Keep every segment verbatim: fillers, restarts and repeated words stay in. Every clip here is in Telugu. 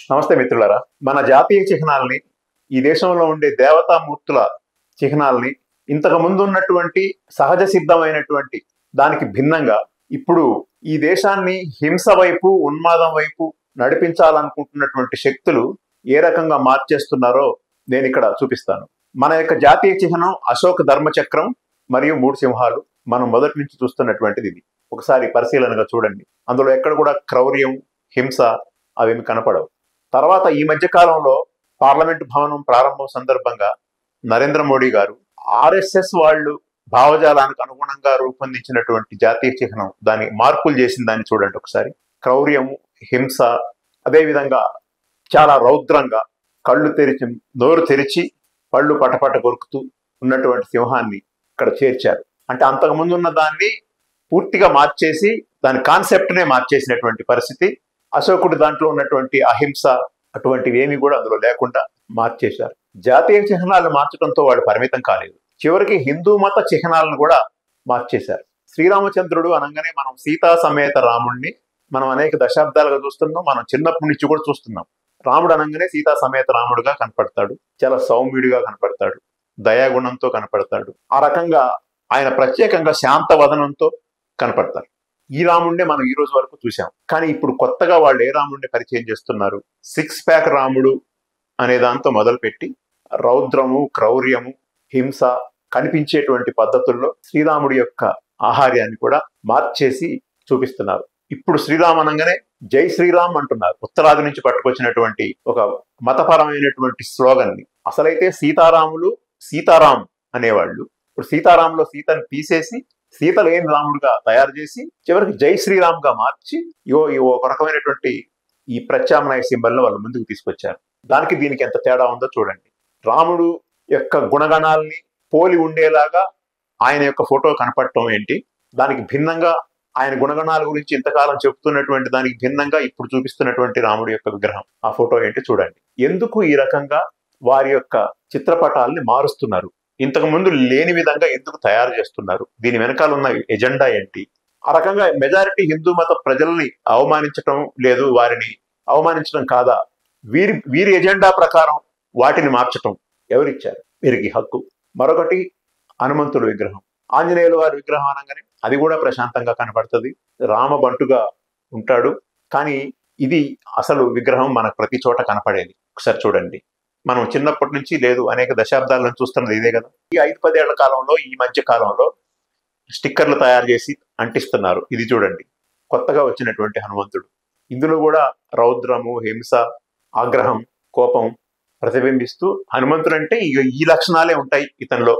నమస్తే మిత్రులారా. మన జాతీయ చిహ్నాలని, ఈ దేశంలో ఉండే దేవతామూర్తుల చిహ్నాలని ఇంతకు ముందు ఉన్నటువంటి సహజ సిద్ధమైనటువంటి దానికి భిన్నంగా ఇప్పుడు ఈ దేశాన్ని హింస వైపు, ఉన్మాదం వైపు నడిపించాలనుకుంటున్నటువంటి శక్తులు ఏ రకంగా మార్చేస్తున్నారో నేను ఇక్కడ చూపిస్తాను. మన యొక్క జాతీయ చిహ్నం అశోక ధర్మచక్రం మరియు మూడు సింహాలు. మనం మొదటి నుంచి చూస్తున్నటువంటిది ఇది. ఒకసారి పరిశీలనగా చూడండి. అందులో ఎక్కడ కూడా క్రౌర్యం, హింస అవేమి కనపడవు. తర్వాత ఈ మధ్య కాలంలో పార్లమెంటు భవనం ప్రారంభం సందర్భంగా నరేంద్ర మోడీ గారు ఆర్ఎస్ఎస్ వాళ్ళు భావజాలానికి అనుగుణంగా రూపొందించినటువంటి జాతీయ చిహ్నం దాని మార్పులు చేసిన దాన్ని చూడండి ఒకసారి. క్రౌర్యము, హింస, అదేవిధంగా చాలా రౌద్రంగా కళ్ళు తెరిచి నోరు తెరిచి పళ్ళు పటపట కొరుకుతూ ఉన్నటువంటి సింహాన్ని ఇక్కడ చేర్చారు. అంటే అంతకుముందు ఉన్న దాన్ని పూర్తిగా మార్చేసి దాని కాన్సెప్ట్నే మార్చేసినటువంటి పరిస్థితి. అశోకుడు దాంట్లో ఉన్నటువంటి అహింస అటువంటివి ఏమి కూడా అందులో లేకుండా మార్చేశారు. జాతీయ చిహ్నాలను మార్చడంతో వాళ్ళు పరిమితం కాలేదు, చివరికి హిందూ మత చిహ్నాలను కూడా మార్చేశారు. శ్రీరామచంద్రుడు అనగానే మనం సీతా సమేత రాముణ్ణి మనం అనేక దశాబ్దాలుగా చూస్తున్నాం. మనం చిన్నప్పటి నుంచి కూడా చూస్తున్నాం. రాముడు అనగానే సీతా సమేత రాముడుగా కనపడతాడు, చాలా సౌమ్యుడిగా కనపడతాడు, దయాగుణంతో కనపడతాడు. ఆ రకంగా ఆయన ప్రత్యేకంగా శాంత వదనంతో కనపడతారు. ఈ రాముడినే మనం ఈ రోజు వరకు చూసాం. కానీ ఇప్పుడు కొత్తగా వాళ్ళు ఏ రాముడిని పరిచయం చేస్తున్నారు? సిక్స్ ప్యాక్ రాముడు అనే దాంతో మొదలుపెట్టి రౌద్రము, క్రౌర్యము, హింస కనిపించేటువంటి పద్ధతుల్లో శ్రీరాముడి యొక్క ఆహార్యాన్ని కూడా మార్చేసి చూపిస్తున్నారు. ఇప్పుడు శ్రీరామ్ అనగానే జై శ్రీరామ్ అంటున్నారు. ఉత్తరాది నుంచి పట్టుకొచ్చినటువంటి ఒక మతపరమైనటువంటి స్లోగన్ ని. అసలైతే సీతారాములు సీతారాం అనేవాళ్ళు. ఇప్పుడు సీతారాంలో సీతను తీసేసి సీత లేని రాముడుగా తయారు చేసి చివరికి జై శ్రీరామ్ గా మార్చి ఇవో ఇవో ఒక రకమైనటువంటి ఈ ప్రత్యామ్నాయ సింబల్ని వాళ్ళు ముందుకు తీసుకొచ్చారు. దానికి దీనికి ఎంత తేడా ఉందో చూడండి. రాముడు యొక్క గుణగణాలని పోలి ఉండేలాగా ఆయన యొక్క ఫోటో కనపడటం ఏంటి, దానికి భిన్నంగా ఆయన గుణగణాల గురించి ఇంతకాలం చెప్తున్నటువంటి దానికి భిన్నంగా ఇప్పుడు చూపిస్తున్నటువంటి రాముడి యొక్క విగ్రహం, ఆ ఫోటో ఏంటి చూడండి. ఎందుకు ఈ రకంగా వారి యొక్క చిత్రపటాలని మారుస్తున్నారు? ఇంతకు ముందు లేని విధంగా ఎందుకు తయారు చేస్తున్నారు? దీని వెనకాల ఉన్న ఎజెండా ఏంటి? ఆ రకంగా మెజారిటీ హిందూ మత ప్రజల్ని అవమానించటం లేదు, వారిని అవమానించడం కాదా? వీరి వీరి ఎజెండా ప్రకారం వాటిని మార్చటం ఎవరిచ్చారు వీరికి హక్కు? మరొకటి హనుమంతుడు విగ్రహం, ఆంజనేయుల వారి విగ్రహం అనగానే అది కూడా ప్రశాంతంగా కనపడుతుంది, రామబంటుగా ఉంటాడు. కానీ ఇది అసలు విగ్రహం మనకు ప్రతి చోట కనపడేది. ఒకసారి చూడండి. మనం చిన్నప్పటి నుంచి లేదు అనేక దశాబ్దాల నుంచి చూస్తున్నది ఇదే కదా. ఈ ఐదు పదేళ్ల కాలంలో, ఈ మధ్య కాలంలో స్టిక్కర్లు తయారు చేసి అంటిస్తున్నారు. ఇది చూడండి, కొత్తగా వచ్చినటువంటి హనుమంతుడు. ఇందులో కూడా రౌద్రము, హింస, ఆగ్రహం, కోపం ప్రతిబింబిస్తూ హనుమంతుడు అంటే ఇక ఈ లక్షణాలే ఉంటాయి ఇతనిలో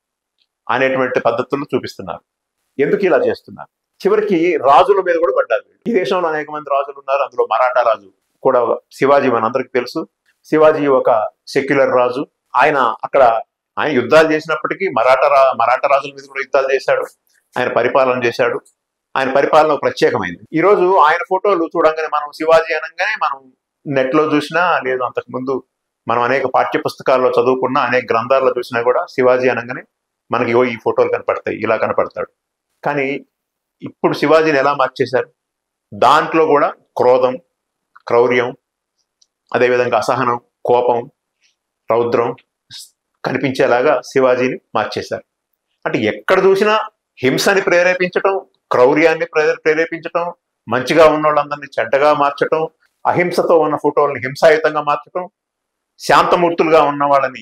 అనేటువంటి పద్ధతుల్లో చూపిస్తున్నారు. ఎందుకు ఇలా చేస్తున్నారు? చివరికి రాజుల మీద కూడా పడ్డారు. ఈ దేశంలో అనేక మంది రాజులు ఉన్నారు. అందులో మరాఠా రాజు కూడా శివాజీ మనందరికి తెలుసు. శివాజీ ఒక సెక్యులర్ రాజు. ఆయన అక్కడ ఆయన యుద్ధాలు చేసినప్పటికీ మరాఠా రా మరాఠా రాజుల మీద కూడా యుద్ధాలు చేశాడు. ఆయన పరిపాలన చేశాడు. ఆయన పరిపాలన ప్రత్యేకమైంది. ఈ రోజు ఆయన ఫోటోలు చూడంగానే మనం శివాజీ అనగానే మనం నెట్ లో చూసినా లేదు, అంతకు ముందు మనం అనేక పాఠ్య పుస్తకాల్లో చదువుకున్నా, అనేక గ్రంథాల్లో చూసినా కూడా శివాజీ అనగానే మనకి ఓ ఈ ఫోటోలు కనపడతాయి, ఇలా కనపడతాడు. కానీ ఇప్పుడు శివాజీని ఎలా మార్చేశారు? దాంట్లో కూడా క్రోధం, క్రౌర్యం, అదేవిధంగా అసహనం, కోపం, రౌద్రం కనిపించేలాగా శివాజీని మార్చేశారు. అంటే ఎక్కడ చూసినా హింసని ప్రేరేపించటం, క్రౌర్యాన్ని ప్రేరేపించటం, మంచిగా ఉన్న వాళ్ళందరినీ చెడ్డగా మార్చటం, అహింసతో ఉన్న ఫోటోలను హింసాయుతంగా మార్చటం, శాంతమూర్తులుగా ఉన్న వాళ్ళని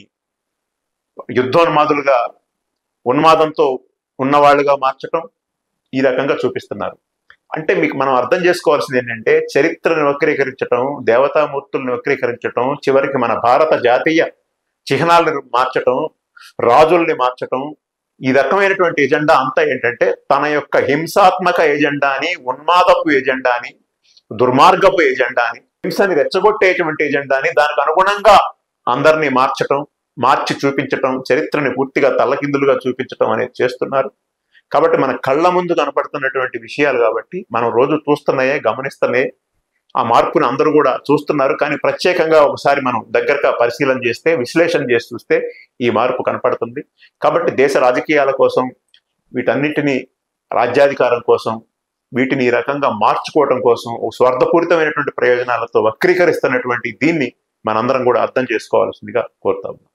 యుద్ధోన్మాదులుగా, ఉన్మాదంతో ఉన్నవాళ్ళుగా మార్చటం, ఈ రకంగా చూపిస్తున్నారు. అంటే మీకు మనం అర్థం చేసుకోవాల్సింది ఏంటంటే చరిత్రను వక్రీకరించటం, దేవతామూర్తులను వక్రీకరించటం, చివరికి మన భారత జాతీయ చిహ్నాలను మార్చటం, రాజుల్ని మార్చటం, ఈ రకమైనటువంటి ఎజెండా అంతా ఏంటంటే తన యొక్క హింసాత్మక ఎజెండాని, ఉన్మాదపు ఎజెండాని, దుర్మార్గపు ఎజెండాని, హింసని రెచ్చగొట్టేటువంటి ఎజెండాని దానికి అనుగుణంగా అందరినీ మార్చటం, మార్చి చూపించటం, చరిత్రని పూర్తిగా తల్లకిందులుగా చూపించటం అనేది చేస్తున్నారు. కాబట్టి మన కళ్ళ ముందు కనపడుతున్నటువంటి విషయాలు కాబట్టి మనం రోజు చూస్తున్నాయే, గమనిస్తున్నాయే, ఆ మార్పును అందరూ కూడా చూస్తున్నారు. కానీ ప్రత్యేకంగా ఒకసారి మనం దగ్గరగా పరిశీలన చేస్తే, విశ్లేషణ చేసి చూస్తే ఈ మార్పు కనపడుతుంది. కాబట్టి దేశ రాజకీయాల కోసం, వీటన్నిటినీ రాజ్యాధికారం కోసం వీటిని ఈ రకంగా మార్చుకోవడం కోసం ఒక స్వార్థపూరితమైనటువంటి ప్రయోజనాలతో వక్రీకరిస్తున్నటువంటి దీన్ని మనందరం కూడా అర్థం చేసుకోవాల్సిందిగా కోరుతాము.